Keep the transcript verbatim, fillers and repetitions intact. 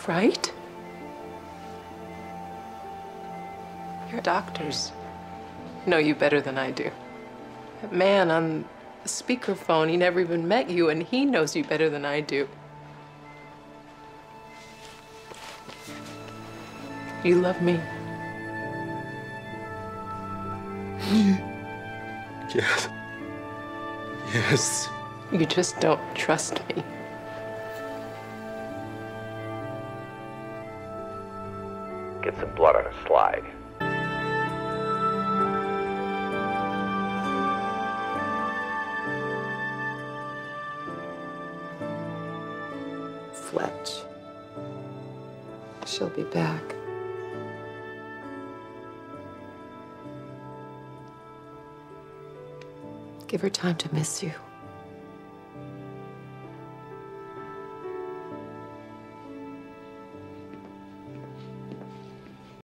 right? Your doctors know you better than I do. That man on the speakerphone, he never even met you, and he knows you better than I do. You love me. Yes. Yes. You just don't trust me. Get some blood on a slide. Fletch. She'll be back. Give her time to miss you.